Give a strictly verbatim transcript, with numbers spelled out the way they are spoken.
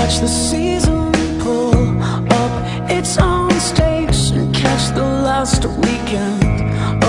Watch the season pull up its own stakes and catch the last weekend